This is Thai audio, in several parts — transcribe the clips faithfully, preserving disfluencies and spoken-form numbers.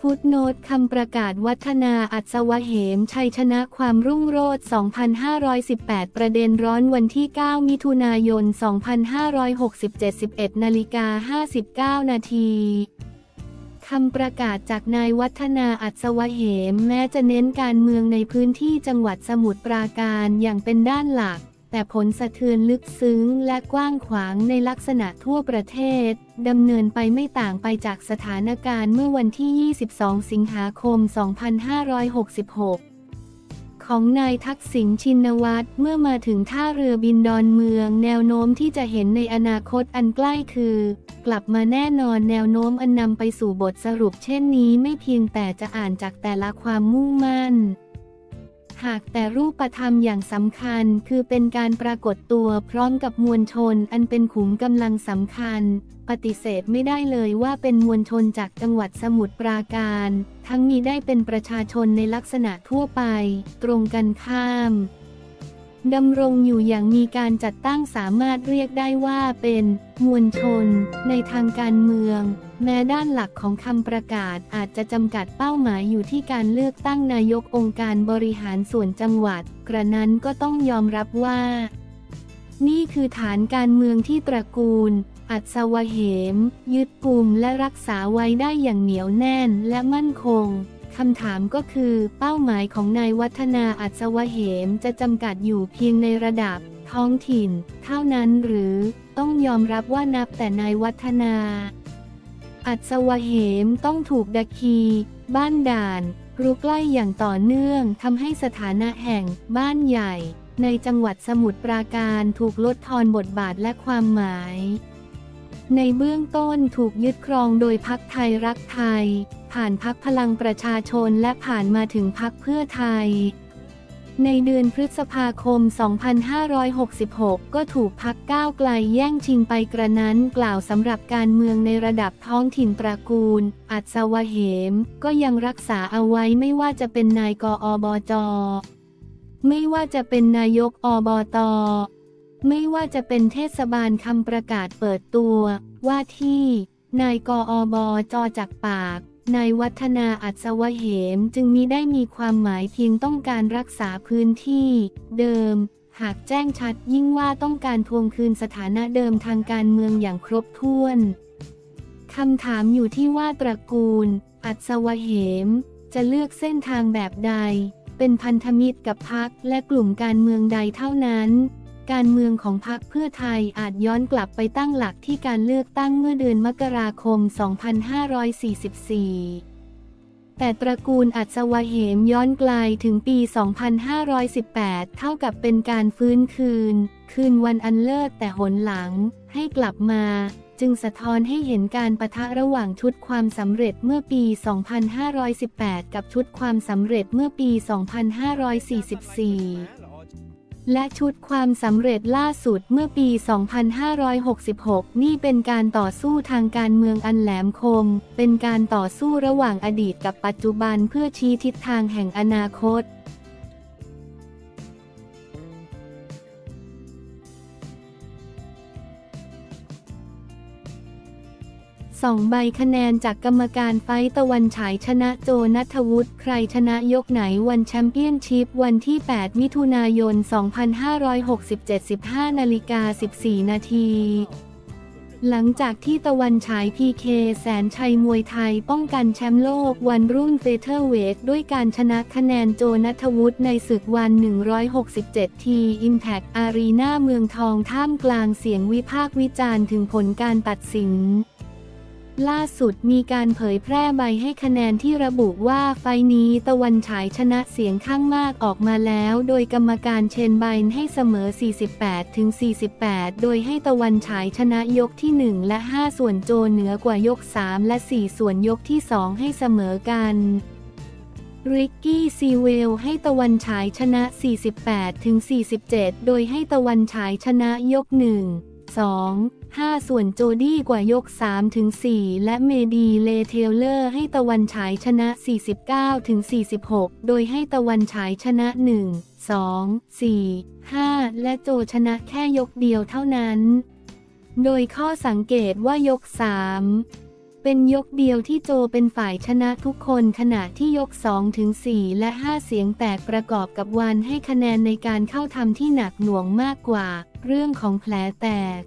ฟุตโนตคำประกาศวัฒนาอัศวเหมชัยชนะความรุ่งโรจน์ สองพันห้าร้อยสิบแปด ประเด็นร้อนวันที่ เก้า มิถุนายน สองพันห้าร้อยหกสิบเจ็ด สิบเอ็ด นาฬิกา ห้าสิบเก้า นาทีคำประกาศจากนายวัฒนาอัศวเหมแม้จะเน้นการเมืองในพื้นที่จังหวัดสมุทรปราการอย่างเป็นด้านหลักแต่ผลสะเทือนลึกซึ้งและกว้างขวางในลักษณะทั่วประเทศดำเนินไปไม่ต่างไปจากสถานการณ์เมื่อวันที่ ยี่สิบสอง สิงหาคม สองพันห้าร้อยหกสิบหก ของนายทักษิณชินวัตรเมื่อมาถึงท่าเรือบินดอนเมืองแนวโน้มที่จะเห็นในอนาคตอันใกล้คือกลับมาแน่นอนแนวโน้มอันนำไปสู่บทสรุปเช่นนี้ไม่เพียงแต่จะอ่านจากแต่ละความมุ่งมั่นหากแต่รูปธรรมอย่างสำคัญคือเป็นการปรากฏตัวพร้อมกับมวลชนอันเป็นขุมกำลังสำคัญปฏิเสธไม่ได้เลยว่าเป็นมวลชนจากจังหวัดสมุทรปราการทั้งนี้ได้เป็นประชาชนในลักษณะทั่วไปตรงกันข้ามดำรงอยู่อย่างมีการจัดตั้งสามารถเรียกได้ว่าเป็นมวลชนในทางการเมืองแม้ด้านหลักของคำประกาศอาจจะจำกัดเป้าหมายอยู่ที่การเลือกตั้งนายกองค์การบริหารส่วนจังหวัดกระนั้นก็ต้องยอมรับว่านี่คือฐานการเมืองที่ตระกูลอัศวเหมยึดกุมและรักษาไว้ได้อย่างเหนียวแน่นและมั่นคงคำถามก็คือเป้าหมายของนายวัฒนาอัศวเหมจะจำกัดอยู่เพียงในระดับท้องถิ่นเท่านั้นหรือต้องยอมรับว่านับแต่นายวัฒนาอัศวเหมต้องถูกดักคีบ้านด่านรุกไล่อย่างต่อเนื่องทำให้สถานะแห่งบ้านใหญ่ในจังหวัดสมุทรปราการถูกลดทอนบทบาทและความหมายในเบื้องต้นถูกยึดครองโดยพรรคไทยรักไทยผ่านพรรคพลังประชาชนและผ่านมาถึงพรรคเพื่อไทยในเดือนพฤษภาคม สองพันห้าร้อยหกสิบหก ก็ถูกพรรคก้าวไกลแย่งชิงไปกระนั้นกล่าวสำหรับการเมืองในระดับท้องถิ่นตระกูลอัศวเหมก็ยังรักษาเอาไว้ไม่ว่าจะเป็นนายกอบจ.ไม่ว่าจะเป็นนายกอบต.ไม่ว่าจะเป็นเทศบาลคำประกาศเปิดตัวว่าที่นายกอบจ.จากปากนายวัฒนาอัศวเหมจึงมิได้มีความหมายเพียงต้องการรักษาพื้นที่เดิมหากแจ้งชัดยิ่งว่าต้องการทวงคืนสถานะเดิมทางการเมืองอย่างครบถ้วนคำถามอยู่ที่ว่าตระกูลอัศวเหมจะเลือกเส้นทางแบบใดเป็นพันธมิตรกับพรรคและกลุ่มการเมืองใดเท่านั้นการเมืองของพรรคเพื่อไทยอาจย้อนกลับไปตั้งหลักที่การเลือกตั้งเมื่อเดือนมกราคม สองพันห้าร้อยสี่สิบสี่ แต่ตระกูลอัศวเหมย้อนไกลถึงปี สองพันห้าร้อยสิบแปด เท่ากับเป็นการฟื้นคืนคืนวันอันเลิศแต่หนหลังให้กลับมาจึงสะท้อนให้เห็นการปะทะระหว่างชุดความสำเร็จเมื่อปี สองพันห้าร้อยสิบแปด กับชุดความสำเร็จเมื่อปี สองพันห้าร้อยสี่สิบสี่และชุดความสำเร็จล่าสุดเมื่อปี สองพันห้าร้อยหกสิบหก นี่เป็นการต่อสู้ทางการเมืองอันแหลมคมเป็นการต่อสู้ระหว่างอดีตกับปัจจุบันเพื่อชี้ทิศทางแห่งอนาคตสองใบคะแนนจากกรรมการไฟท์ตะวันฉายชนะโจณัฐวุฒิใครชนะยกไหนวันแชมเปี้ยนชิพวันที่ แปด มิถุนายน สองพันห้าร้อยหกสิบเจ็ด สิบห้า นาฬิกา สิบสี่ นาทีหลังจากที่ตะวันฉาย พี เค แสนชัยมวยไทยป้องกันแชมป์โลกวันรุ่นเฟเธอร์เวทด้วยการชนะคะแนนโจณัฐวุฒิในศึกวัน หนึ่งร้อยหกสิบเจ็ด ที Impact Arena เมืองทองท่ามกลางเสียงวิพากษ์วิจารณ์ถึงผลการตัดสินล่าสุดมีการเผยแพร่ใบให้คะแนนที่ระบุว่าไฟนี้ตะวันฉายชนะเสียงข้างมากออกมาแล้วโดยกรรมการเชนไบน์ให้เสมอ สี่สิบแปดถึงสี่สิบแปด โดยให้ตะวันฉายชนะยกที่ หนึ่ง และ ห้า ส่วนโจเหนือกว่ายก สาม และ สี่ ส่วนยกที่ สอง ให้เสมอกันริกกี้ซีเวลให้ตะวันฉายชนะ สี่สิบแปดถึงสี่สิบเจ็ด โดยให้ตะวันฉายชนะยก หนึ่ง สอง ห้า ส่วนโจดี้กว่ายก สามถึงสี่ และเมดีเลเทเลอร์ให้ตะวันฉายชนะ สี่สิบเก้าถึงสี่สิบหก โดยให้ตะวันฉายชนะ หนึ่ง สอง สี่ ห้า และโจชนะแค่ยกเดียวเท่านั้นโดยข้อสังเกตว่ายก สาม เเป็นยกเดียวที่โจเป็นฝ่ายชนะทุกคนขณะที่ยก สองถึงสี่ และ ห้า เสียงแตกประกอบกับวันให้คะแนนในการเข้าทำที่หนักหน่วงมากกว่าเรื่องของแผลแตก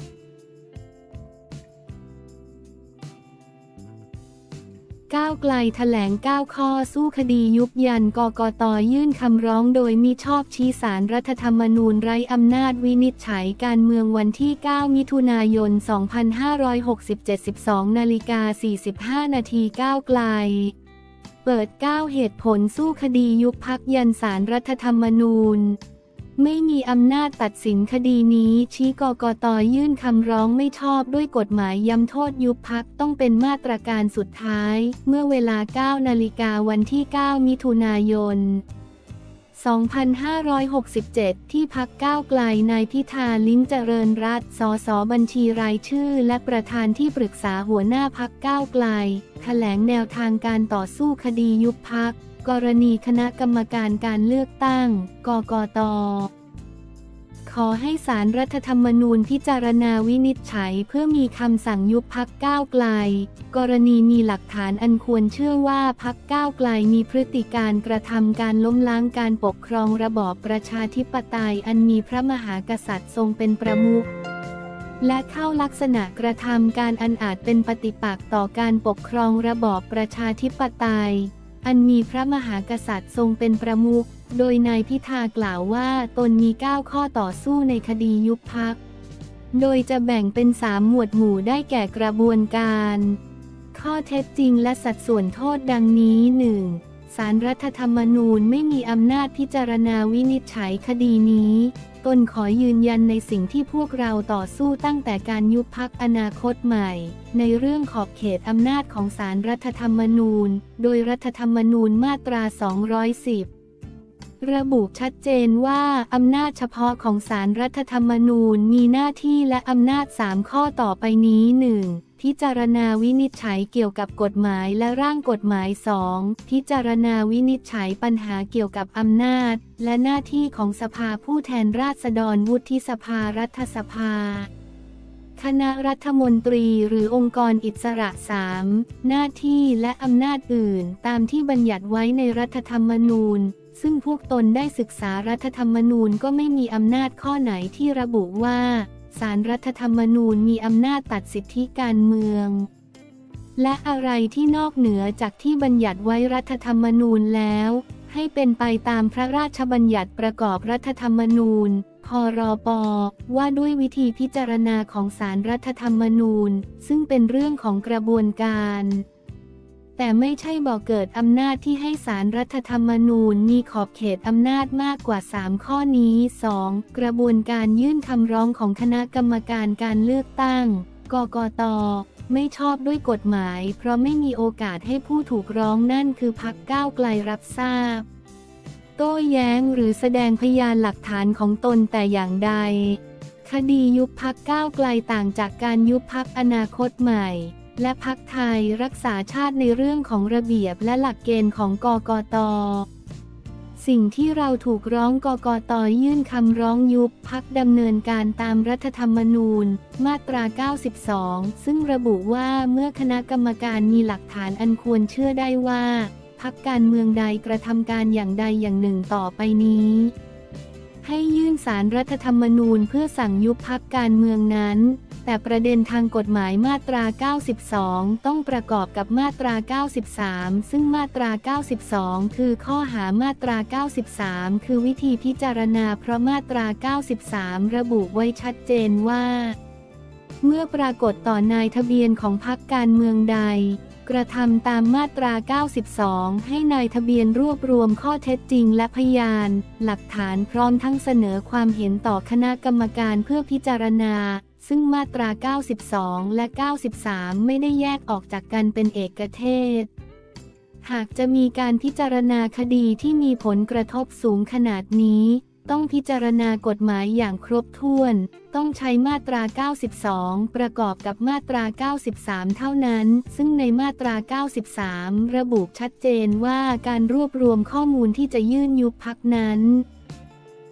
ก้าวไกลแถลงเก้าข้อสู้คดียุบยันกกต.ยื่นคำร้องโดยมิชอบชี้ศาลรัฐธรรมนูญไร้อำนาจวินิจฉัยการเมืองวันที่ เก้า มิถุนายน สองพันห้าร้อยหกสิบเจ็ด สิบสองนาฬิกาสี่สิบห้านาทีก้าวไกลเปิดเก้าเหตุผลสู้คดียุบพรรคยันศาลรัฐธรรมนูญไม่มีอำนาจตัดสินคดีนี้ชี้กกต.ยื่นคำร้องไม่ชอบด้วยกฎหมายย้ำโทษยุบพรรคต้องเป็นมาตรการสุดท้ายเมื่อเวลา เก้า นาฬิกาวันที่ เก้า มิถุนายน สองพันห้าร้อยหกสิบเจ็ด ที่พรรคก้าวไกลนายพิธา ลิ้มเจริญรัตน์ สส บัญชีรายชื่อและประธานที่ปรึกษาหัวหน้าพรรคก้าวไกลแถลงแนวทางการต่อสู้คดียุบพรรคกรณีคณะกรรมการการเลือกตั้งกกต.ขอให้ศาลรัฐธรรมนูญพิจารณาวินิจฉัยเพื่อมีคำสั่งยุบพรรคก้าวไกลกรณีมีหลักฐานอันควรเชื่อว่าพรรคก้าวไกลมีพฤติการกระทำการล้มล้างการปกครองระบอบประชาธิปไตยอันมีพระมหากษัตริย์ทรงเป็นประมุขและเข้าลักษณะกระทำการอันอาจเป็นปฏิปักษ์ต่อการปกครองระบอบประชาธิปไตยอันมีพระมหากษัตริย์ทรงเป็นประมุขโดยนายพิธากล่าวว่าตนมีเก้าข้อต่อสู้ในคดียุบพรรคโดยจะแบ่งเป็นสามหมวดหมู่ได้แก่กระบวนการข้อเท็จจริงและสัดส่วนโทษดังนี้ หนึ่ง ศาลรัฐธรรมนูญไม่มีอำนาจพิจารณาวินิจฉัยคดีนี้ตนขอยืนยันในสิ่งที่พวกเราต่อสู้ตั้งแต่การยุบพรรคอนาคตใหม่ในเรื่องขอบเขตอำนาจของศาลรัฐธรรมนูญโดยรัฐธรรมนูญมาตรา สองร้อยสิบระบุชัดเจนว่าอำนาจเฉพาะของศาลรัฐธรรมนูญมีหน้าที่และอำนาจสามข้อต่อไปนี้ หนึ่ง พิจารณาวินิจฉัยเกี่ยวกับกฎหมายและร่างกฎหมาย สอง พิจารณาวินิจฉัยปัญหาเกี่ยวกับอำนาจและหน้าที่ของสภาผู้แทนราษฎรวุฒิสภารัฐสภาคณะรัฐมนตรีหรือองค์กรอิสระ สาม หน้าที่และอำนาจอื่นตามที่บัญญัติไว้ในรัฐธรรมนูญซึ่งพวกตนได้ศึกษารัฐธรรมนูญก็ไม่มีอำนาจข้อไหนที่ระบุว่าศาลรัฐธรรมนูญมีอำนาจตัดสิทธิการเมืองและอะไรที่นอกเหนือจากที่บัญญัติไว้รัฐธรรมนูญแล้วให้เป็นไปตามพระราชบัญญัติประกอบรัฐธรรมนูญพรป.ว่าด้วยวิธีพิจารณาของศาลรัฐธรรมนูญซึ่งเป็นเรื่องของกระบวนการแต่ไม่ใช่บอกเกิดอำนาจที่ให้ศาลรัฐธรรมนูญมีขอบเขตอำนาจมากกว่าสามข้อนี้ สอง กระบวนการยื่นคำร้องของคณะกรรมการการเลือกตั้งกกต.ไม่ชอบด้วยกฎหมายเพราะไม่มีโอกาสให้ผู้ถูกร้องนั่นคือพรรคก้าวไกลรับทราบโต้แย้งหรือแสดงพยานหลักฐานของตนแต่อย่างใดคดียุบพรรคก้าวไกลต่างจากการยุบพรรคอนาคตใหม่และพรรคไทยรักษาชาติในเรื่องของระเบียบและหลักเกณฑ์ของกกต.สิ่งที่เราถูกร้องกกต.ยื่นคำร้องยุบพรรคดำเนินการตามรัฐธรรมนูญมาตรา เก้าสิบสอง ซึ่งระบุว่าเมื่อคณะกรรมการมีหลักฐานอันควรเชื่อได้ว่าพรรคการเมืองใดกระทำการอย่างใดอย่างหนึ่งต่อไปนี้ให้ยื่นศาลรัฐธรรมนูญเพื่อสั่งยุบพรรคการเมืองนั้นแต่ประเด็นทางกฎหมายมาตรา เก้าสิบสอง ต้องประกอบกับมาตรา เก้าสิบสาม ซึ่งมาตรา เก้าสิบสอง คือข้อหามาตรา เก้าสิบสาม คือวิธีพิจารณาเพราะมาตรา เก้าสิบสาม ระบุไว้ชัดเจนว่าเมื่อปรากฏต่อนายทะเบียนของพรรคการเมืองใดกระทำตามมาตรา เก้าสิบสอง ให้นายทะเบียนรวบรวมข้อเท็จจริงและพยานหลักฐานพร้อมทั้งเสนอความเห็นต่อคณะกรรมการเพื่อพิจารณาซึ่งมาตรา เก้าสิบสอง และ เก้าสิบสาม ไม่ได้แยกออกจากกันเป็นเอกเทศหากจะมีการพิจารณาคดีที่มีผลกระทบสูงขนาดนี้ต้องพิจารณากฎหมายอย่างครบถ้วนต้องใช้มาตรา เก้าสิบสอง ประกอบกับมาตรา เก้าสิบสาม เท่านั้นซึ่งในมาตรา เก้าสิบสาม ระบุชัดเจนว่าการรวบรวมข้อมูลที่จะยื่นยุบพรรคนั้น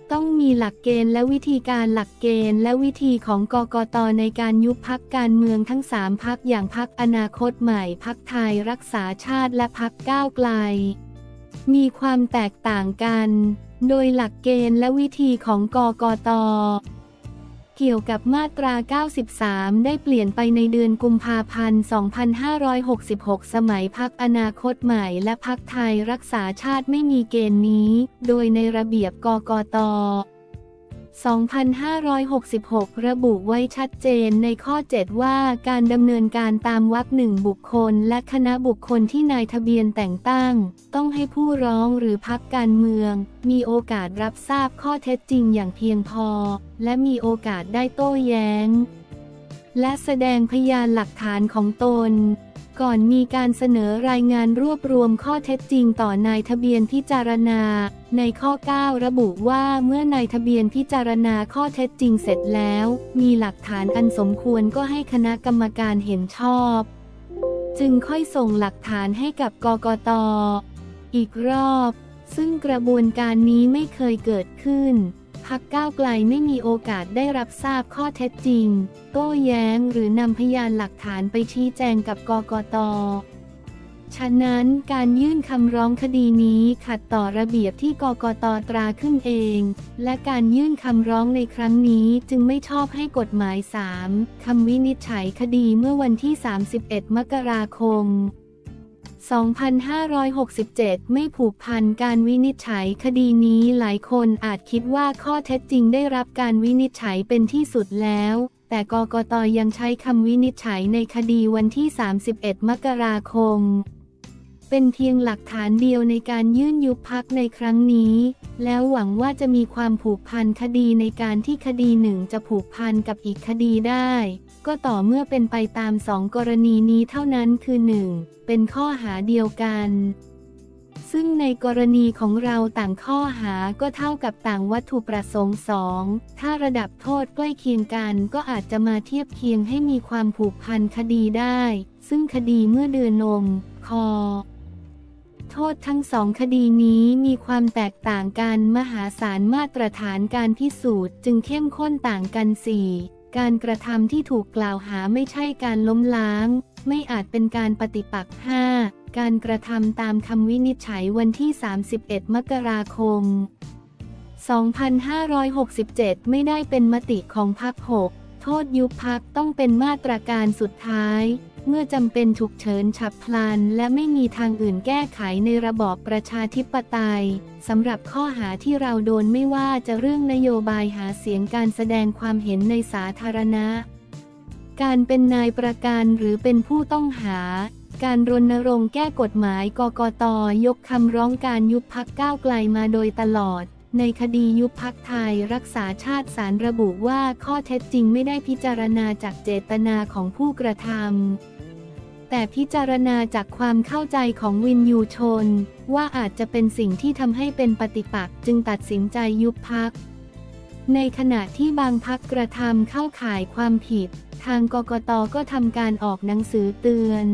ต้องมีหลักเกณฑ์และวิธีการหลักเกณฑ์และวิธีของกกต.ในการยุบพรรคการเมืองทั้งสามพรรคอย่างพรรคอนาคตใหม่พรรคไทยรักษาชาติและพรรคก้าวไกลมีความแตกต่างกันโดยหลักเกณฑ์และวิธีของกกต.เกี่ยวกับมาตรา เก้าสิบสาม ได้เปลี่ยนไปในเดือนกุมภาพันธ์ สองพันห้าร้อยหกสิบหก สมัยพรรคอนาคตใหม่และพรรคไทยรักษาชาติไม่มีเกณฑ์นี้ โดยในระเบียบกกต. สองพันห้าร้อยหกสิบหก ระบุไว้ชัดเจนในข้อ เจ็ด ว่าการดำเนินการตามวรรคหนึ่งบุคคลและคณะบุคคลที่นายทะเบียนแต่งตั้งต้องให้ผู้ร้องหรือพรรคการเมืองมีโอกาสรับทราบข้อเท็จจริงอย่างเพียงพอและมีโอกาสได้โต้แย้งและแสดงพยานหลักฐานของตนก่อนมีการเสนอรายงานรวบรวมข้อเท็จจริงต่อนายทะเบียนพิจารณาในข้อ เก้า ระบุว่าเมื่อนายทะเบียนพิจารณาข้อเท็จจริงเสร็จแล้วมีหลักฐานอันสมควรก็ให้คณะกรรมการเห็นชอบจึงค่อยส่งหลักฐานให้กับกกต.อีกรอบซึ่งกระบวนการนี้ไม่เคยเกิดขึ้นพรรคก้าวไกลไม่มีโอกาสได้รับทราบข้อเท็จจริงโต้แย้งหรือนำพยานหลักฐานไปชี้แจงกับกกต.ฉะนั้นการยื่นคำร้องคดีนี้ขัดต่อระเบียบที่กกต.ตราขึ้นเองและการยื่นคำร้องในครั้งนี้จึงไม่ชอบให้กฎหมาย สาม คำวินิจฉัยคดีเมื่อวันที่ สามสิบเอ็ด มกราคม สองพันห้าร้อยหกสิบเจ็ด ไม่ผูกพันการวินิจฉัยคดีนี้หลายคนอาจคิดว่าข้อเท็จจริงได้รับการวินิจฉัยเป็นที่สุดแล้วแต่กกต.ยังใช้คำวินิจฉัยในคดีวันที่ สามสิบเอ็ด มกราคมเป็นเพียงหลักฐานเดียวในการยื่นยุบพรรคในครั้งนี้แล้วหวังว่าจะมีความผูกพันคดีในการที่คดีหนึ่งจะผูกพันกับอีกคดีได้ก็ต่อเมื่อเป็นไปตามสองกรณีนี้เท่านั้นคือ หนึ่ง เป็นข้อหาเดียวกันซึ่งในกรณีของเราต่างข้อหาก็เท่ากับต่างวัตถุประสงค์ สอง ถ้าระดับโทษใกล้เคียงกันก็อาจจะมาเทียบเคียงให้มีความผูกพันคดีได้ซึ่งคดีเมื่อเดือนนมคอโทษทั้งสองคดีนี้มีความแตกต่างกันมหาศาลมาตรฐานการพิสูจน์จึงเข้มข้นต่างกัน สี่ การกระทำที่ถูกกล่าวหาไม่ใช่การล้มล้างไม่อาจเป็นการปฏิปักษ์ ห้า การกระทำตามคำวินิจฉัยวันที่ สามสิบเอ็ด มกราคม สองพันห้าร้อยหกสิบเจ็ด ไม่ได้เป็นมติของพรรค หก โทษยุบพรรคต้องเป็นมาตรการสุดท้ายเมื่อจำเป็นฉุกเฉินฉับพลันและไม่มีทางอื่นแก้ไขในระบอบประชาธิปไตยสำหรับข้อหาที่เราโดนไม่ว่าจะเรื่องนโยบายหาเสียงการแสดงความเห็นในสาธารณะการเป็นนายประกันหรือเป็นผู้ต้องหาการรณรงค์แก้กฎหมายกกต.ยกคำร้องการยุบพรรคก้าวไกลมาโดยตลอดในคดียุบพรรคไทยรักษาชาติศาลระบุว่าข้อเท็จจริงไม่ได้พิจารณาจากเจตนาของผู้กระทำแต่พิจารณาจากความเข้าใจของวินยูชนว่าอาจจะเป็นสิ่งที่ทำให้เป็นปฏิปักษ์จึงตัดสินใจยุบพรรคในขณะที่บางพรรคกระทำเข้าข่ายความผิดทางกกต.ก็ทำการออกหนังสือเตือน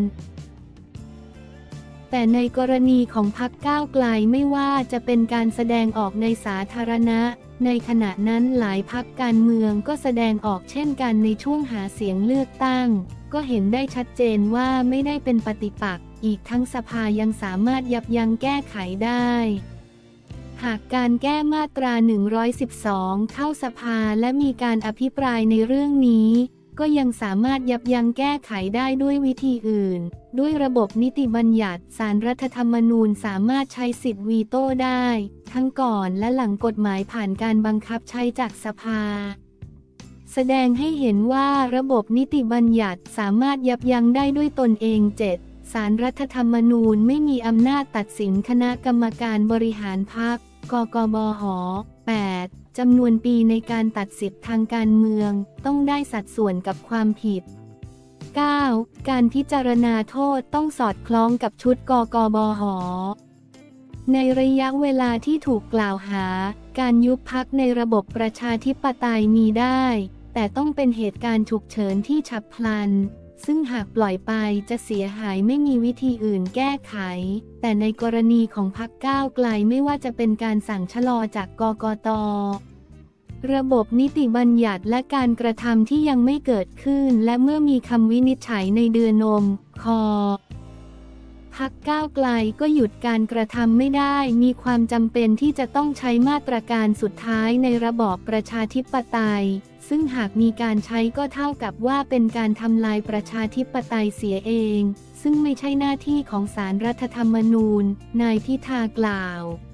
แต่ในกรณีของพรรคก้าวไกลไม่ว่าจะเป็นการแสดงออกในสาธารณะในขณะนั้นหลายพรรคการเมืองก็แสดงออกเช่นกันในช่วงหาเสียงเลือกตั้งก็เห็นได้ชัดเจนว่าไม่ได้เป็นปฏิปักษ์อีกทั้งสภายังสามารถยับยั้งแก้ไขได้หากการแก้มาตรา หนึ่งร้อยสิบสอง เข้าสภาและมีการอภิปรายในเรื่องนี้ก็ยังสามารถยับยั้งแก้ไขได้ด้วยวิธีอื่นด้วยระบบนิติบัญญัติศาลรัฐธรรมนูญสามารถใช้สิทธิ์วีโต้ได้ทั้งก่อนและหลังกฎหมายผ่านการบังคับใช้จากสภาแสดงให้เห็นว่าระบบนิติบัญญัติสามารถยับยั้งได้ด้วยตนเอง เจ็ด ศาลรัฐธรรมนูญไม่มีอำนาจตัดสินคณะกรรมการบริหารพรรคกกบห. แปดจำนวนปีในการตัดสิทธิ์ทางการเมืองต้องได้สัดส่วนกับความผิด เก้า การพิจารณาโทษต้องสอดคล้องกับชุดกกบห.ในระยะเวลาที่ถูกกล่าวหาการยุบพรรคในระบบประชาธิปไตยมีได้แต่ต้องเป็นเหตุการณ์ฉุกเฉินที่ฉับพลันซึ่งหากปล่อยไปจะเสียหายไม่มีวิธีอื่นแก้ไขแต่ในกรณีของพรรคก้าวไกลไม่ว่าจะเป็นการสั่งชะลอจากกกต.ระบบนิติบัญญัติและการกระทำที่ยังไม่เกิดขึ้นและเมื่อมีคำวินิจฉัยในเดือนนมคอพรรคก้าวไกลก็หยุดการกระทำไม่ได้มีความจำเป็นที่จะต้องใช้มาตรการสุดท้ายในระบอบประชาธิปไตยซึ่งหากมีการใช้ก็เท่ากับว่าเป็นการทำลายประชาธิปไตยเสียเองซึ่งไม่ใช่หน้าที่ของศาลรัฐธรรมนูญนายพิธากล่าว